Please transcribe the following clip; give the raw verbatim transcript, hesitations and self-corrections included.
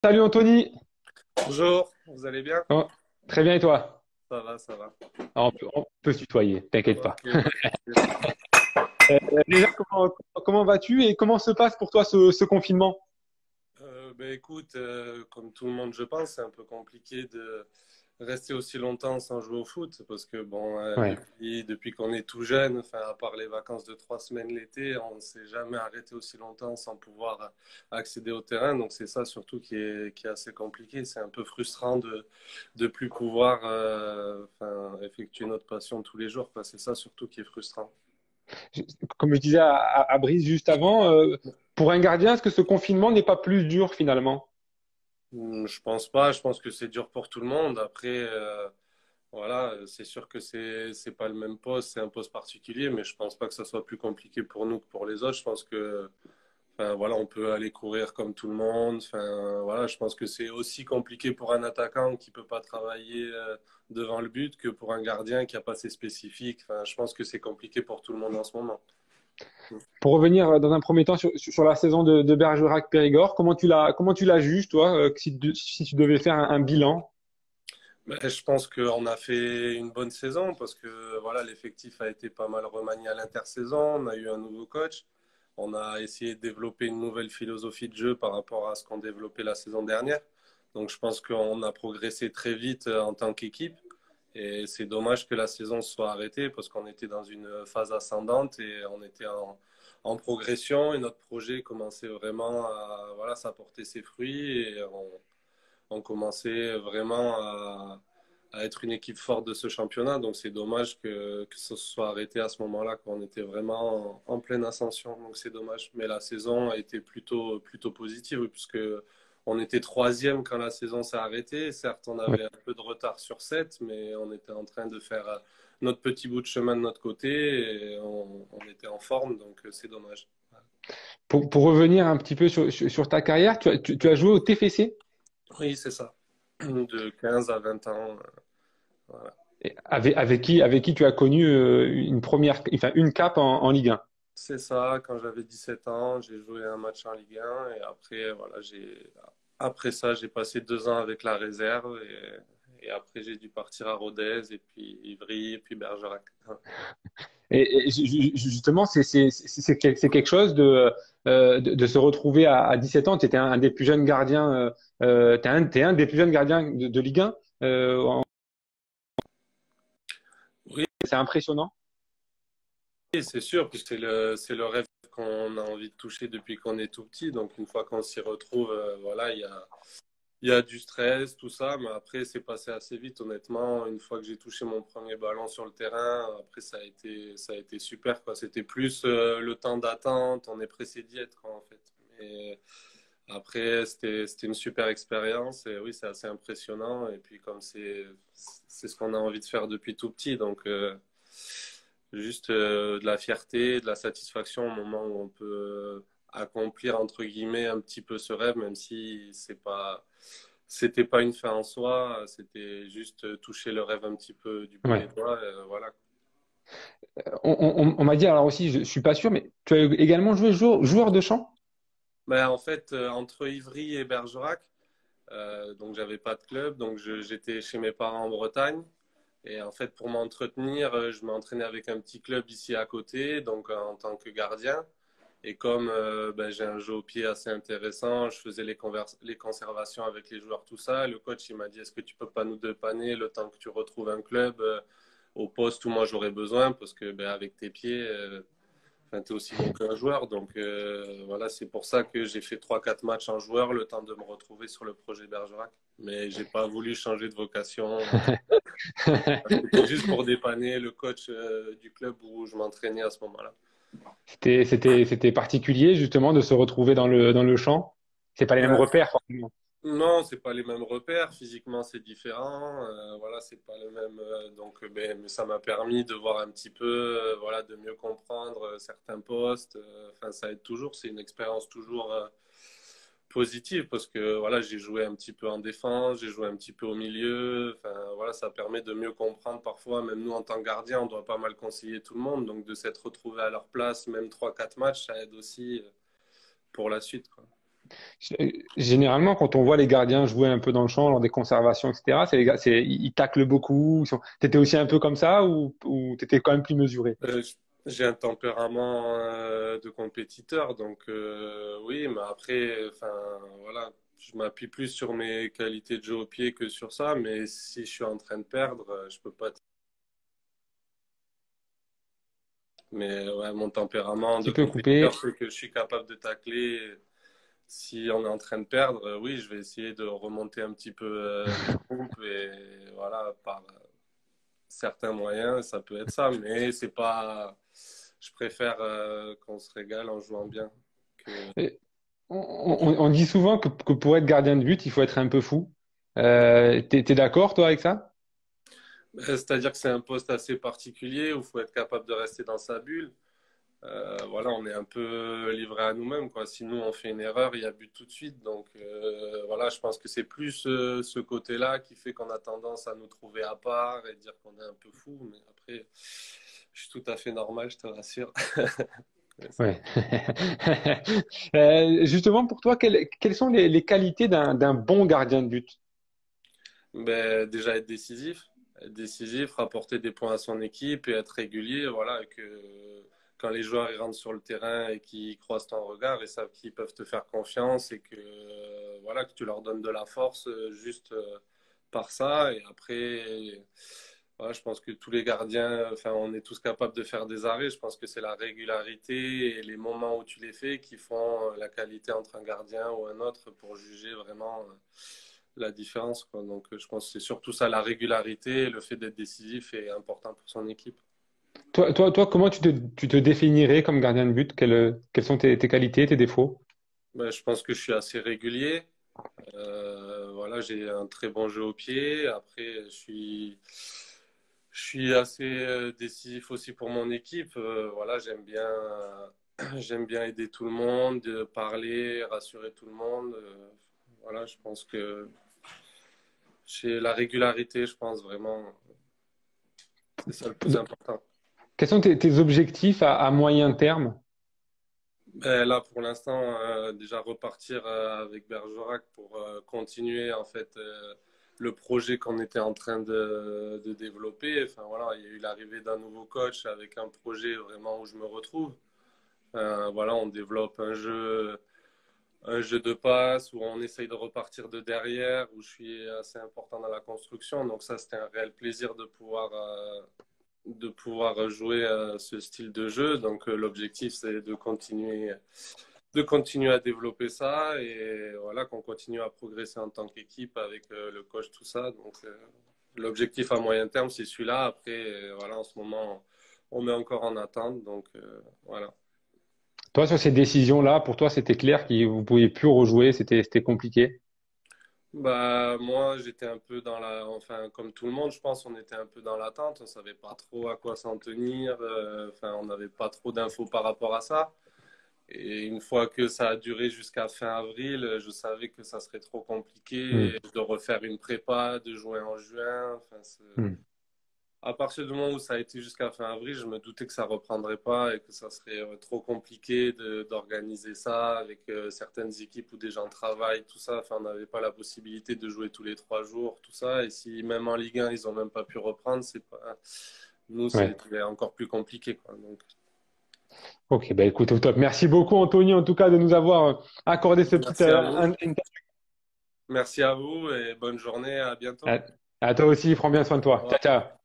Salut Anthony. Bonjour, vous allez bien? Oh, très bien et toi? Ça va, ça va. Ah, On peut, on peut se tutoyer, t'inquiète pas. Ok, pas de souci. Euh, déjà, comment, comment vas-tu et comment se passe pour toi ce, ce confinement? Euh, ben, écoute, euh, comme tout le monde, je pense, c'est un peu compliqué de rester aussi longtemps sans jouer au foot parce que, bon, euh, Ouais. depuis, depuis qu'on est tout jeune, enfin, à part les vacances de trois semaines l'été, on ne s'est jamais arrêté aussi longtemps sans pouvoir euh, accéder au terrain. Donc, c'est ça surtout qui est, qui est assez compliqué. C'est un peu frustrant de de plus pouvoir euh, enfin, effectuer notre passion tous les jours, quoi. C'est ça surtout qui est frustrant. Je- Comme je disais à, à- à Brice juste avant, euh, pour un gardien, est-ce que ce confinement n'est pas plus dur finalement? Hmm, Je pense pas. Je pense que c'est dur pour tout le monde. Après, euh, voilà, c'est sûr que c'est c'est pas le même poste, c'est un poste particulier, mais je pense pas que ça soit plus compliqué pour nous que pour les autres. Je pense que, enfin, voilà, on peut aller courir comme tout le monde. Enfin, voilà, je pense que c'est aussi compliqué pour un attaquant qui peut pas travailler euh, devant le but que pour un gardien qui a pas ses spécifiques. Enfin, je pense que c'est compliqué pour tout le monde en ce moment. Pour revenir euh, dans un premier temps sur, sur la saison de, de Bergerac-Périgord, comment tu la, comment tu la juges, toi, euh, si, tu- si tu devais faire un, un bilan? Mais je pense qu'on a fait une bonne saison parce que voilà, l'effectif a été pas mal remanié à l'intersaison. On a eu un nouveau coach. On a essayé de développer une nouvelle philosophie de jeu par rapport à ce qu'on développait la saison dernière. Donc je pense qu'on a progressé très vite euh, en tant qu'équipe. Et c'est dommage que la saison soit arrêtée parce qu'on était dans une phase ascendante et on était en, en progression et notre projet commençait vraiment à voilà, s'apporter ses fruits et on, on commençait vraiment à, à être une équipe forte de ce championnat. Donc c'est dommage que, que ce soit arrêté à ce moment-là, quand on était vraiment en, en pleine ascension. Donc c'est dommage. Mais la saison a été plutôt, plutôt positive, puisque on était troisième quand la saison s'est arrêtée. Certes, on avait un peu de retard sur sept, mais on était en train de faire euh, notre petit bout de chemin de notre côté et on, on était en forme, donc euh, c'est dommage. Pour, pour revenir un petit peu sur, sur, sur ta carrière, tu as, tu, tu as joué au T F C. Oui, c'est ça. De quinze à vingt ans. euh, Voilà. Et Avec, avec qui, avec qui tu as connu euh, une première, enfin une cape en, en Ligue un. C'est ça, quand j'avais dix-sept ans, j'ai joué un match en Ligue un et après, voilà, j'ai, après ça, j'ai passé deux ans avec la réserve et, et après, j'ai dû partir à Rodez et puis Ivry et puis Bergerac. Et, et ju- ju- justement, c'est c'est c'est c'est quel- c'est quelque chose de, euh, de de se retrouver à, à dix-sept ans. Tu étais un, un des plus jeunes gardiens. Euh, euh, t'es un, t'es un des plus jeunes gardiens de, de Ligue un. Euh, en- Oui, c'est impressionnant. c'est sûr, puisque c'est le, c'est le rêve qu'on a envie de toucher depuis qu'on est tout petit. Donc, une fois qu'on s'y retrouve, euh, voilà, il y a, Il y a du stress, tout ça, mais après, c'est passé assez vite, honnêtement. Une fois que j'ai touché mon premier ballon sur le terrain, après, ça a été, ça a été super, quoi. C'était plus euh, le temps d'attente, on est pressé d'y être, quoi, en fait. Mais après, c'était, c'était une super expérience et oui, c'est assez impressionnant. Et puis, comme c'est, c'est ce qu'on a envie de faire depuis tout petit, donc euh, juste euh, de la fierté, de la satisfaction au moment où on peut euh, accomplir, entre guillemets, un petit peu ce rêve, même si c'est pas c'était pas une fin en soi, c'était juste toucher le rêve un petit peu du bout des Ouais. doigts. euh, voilà. On, on, on m'a dit alors aussi, je, je suis pas sûr, mais tu as également joué joueur, joueur de champ. Mais en fait, euh, entre Ivry et Bergerac, euh, donc j'avais pas de club, donc je- j'étais chez mes parents en Bretagne. Et en fait, pour m'entretenir, euh, je m'entraînais avec un petit club ici à côté, donc euh, en tant que gardien. Et comme euh, ben, j'ai un jeu au pied assez intéressant, je faisais les, convers- les conservations avec les joueurs, tout ça. Le coach, il m'a dit, est-ce que tu peux pas nous dépanner le temps que tu retrouves un club euh, au poste où moi j'aurais besoin? Parce que ben, avec tes pieds, euh, enfin, tu es aussi bon qu'un joueur. Donc euh, voilà, c'est pour ça que j'ai fait trois quatre matchs en joueur, le temps de me retrouver sur le projet Bergerac. Mais j'ai pas voulu changer de vocation. C'était juste pour dépanner le coach euh, du club où je m'entraînais à ce moment-là. C'était c'était c'était particulier justement de se retrouver dans le dans le champ. C'est pas les mêmes Ouais. repères forcément. Non, c'est pas les mêmes repères. Physiquement, c'est différent. Euh, voilà, c'est pas le même. euh, donc, euh, ben, mais ça m'a permis de voir un petit peu, euh, voilà, de mieux comprendre euh, certains postes. Euh, Enfin, ça aide toujours. C'est une expérience toujours euh, positive parce que voilà, j'ai joué un petit peu en défense, j'ai joué un petit peu au milieu. Enfin, voilà, ça permet de mieux comprendre parfois. Même nous, en tant que gardien, on doit pas mal conseiller tout le monde. Donc, de s'être retrouvé à leur place, même trois, quatre matchs, ça aide aussi euh, pour la suite, quoi. Généralement, quand on voit les gardiens jouer un peu dans le champ, lors des conservations, et cetera, c'est les gars, c'est, ils ils taclent beaucoup. Ils sont... T'étais aussi un peu comme ça ou, ou t'étais quand même plus mesuré? Euh, j'ai un tempérament euh, de compétiteur, donc euh, oui, mais après, enfin voilà, je m'appuie plus sur mes qualités de jeu au pied que sur ça. Mais si je suis en train de perdre, euh, je peux pas. Mais ouais, mon tempérament de Petit peu compétiteur coupé. fait que je suis capable de tacler. Si on est en train de perdre, euh, oui, je vais essayer de remonter un petit peu euh, les pompes et voilà, par euh, certains moyens, ça peut être ça, mais c'est pas. Je préfère euh, qu'on se régale en jouant bien que. Et On, on- on dit souvent que, que pour être gardien de but, il faut être un peu fou. Euh, t'es, t'es d'accord, toi, avec ça? C'est-à-dire que c'est un poste assez particulier où il faut être capable de rester dans sa bulle. Euh, voilà, on est un peu livré à nous-mêmes, quoi. Si nous on fait une erreur, il y a but tout de suite. Donc euh, voilà, je pense que c'est plus euh, ce côté-là qui fait qu'on a tendance à nous trouver à part et dire qu'on est un peu fou. Mais après, je suis tout à fait normal, je te rassure. Ouais. Euh, justement, pour toi, quelles, quelles sont les, les qualités d'un, d'un bon gardien de but? Ben, déjà être décisif, être décisif, rapporter des points à son équipe et être régulier. Voilà, et que quand les joueurs ils rentrent sur le terrain et qu'ils croisent ton regard, ils savent qu'ils peuvent te faire confiance et que euh, voilà que tu leur donnes de la force euh, juste euh, par ça. Et après, voilà, je pense que tous les gardiens, enfin, on est tous capables de faire des arrêts. Je pense que c'est la régularité et les moments où tu les fais qui font euh, la qualité entre un gardien ou un autre pour juger vraiment euh, la différence, quoi. Donc, euh, je pense que c'est surtout ça, la régularité, le fait d'être décisif est important pour son équipe. Toi, toi, toi, comment tu te, tu te définirais comme gardien de but? Quelles, quelles sont tes, tes qualités, tes défauts? Ben, je pense que je suis assez régulier. Euh, voilà, j'ai un très bon jeu au pied. Après, je suis, je suis assez euh, décisif aussi pour mon équipe. Euh, voilà, j'aime bien, j'aime bien aider tout le monde, euh, parler, rassurer tout le monde. Euh, voilà, je pense que chez la régularité, je pense vraiment, c'est ça le plus important. Quels sont tes, tes objectifs à, à moyen terme? Ben, là, pour l'instant, euh, déjà repartir euh, avec Bergerac pour euh, continuer en fait euh, le projet qu'on était en train de, de développer. Enfin voilà, il y a eu l'arrivée d'un nouveau coach avec un projet vraiment où je me retrouve. Euh, voilà, on développe un jeu, un jeu de passe où on essaye de repartir de derrière, où je suis assez important dans la construction. Donc ça, c'était un réel plaisir de pouvoir euh, de pouvoir jouer à ce style de jeu. Donc euh, l'objectif, c'est de continuer de continuer à développer ça et voilà qu'on continue à progresser en tant qu'équipe avec euh, le coach, tout ça. Donc euh, l'objectif à moyen terme, c'est celui-là. Après, euh, voilà, en ce moment, on met encore en attente. Donc euh, voilà. Toi, sur ces décisions-là, pour toi, c'était clair que vous ne pouviez plus rejouer, c'était, c'était compliqué. Bah moi, j'étais un peu dans la, enfin comme tout le monde, je pense, on était un peu dans l'attente. On savait pas trop à quoi s'en tenir. Euh, Enfin, on n'avait pas trop d'infos par rapport à ça. Et une fois que ça a duré jusqu'à fin avril, je savais que ça serait trop Hmm, compliqué de refaire une prépa, de jouer en juin. Enfin, c'est- hmm. à partir du moment où ça a été jusqu'à fin avril, je me doutais que ça reprendrait pas et que ça serait euh, trop compliqué de, d'organiser ça avec euh, certaines équipes où des gens travaillent, tout ça. Enfin, on n'avait pas la possibilité de jouer tous les trois jours, tout ça. Et si même en Ligue un, ils ont même pas pu reprendre, c'est pas, nous, Ouais. c'était encore plus compliqué, quoi. Donc, Ok, bah écoute, au top. Merci beaucoup, Anthony, en tout cas, de nous avoir euh, accordé ce petit merci à euh, vous. un- Merci à vous et bonne journée. À bientôt. À, à toi aussi, prends bien soin de Au toi. Ciao, revoir. ciao.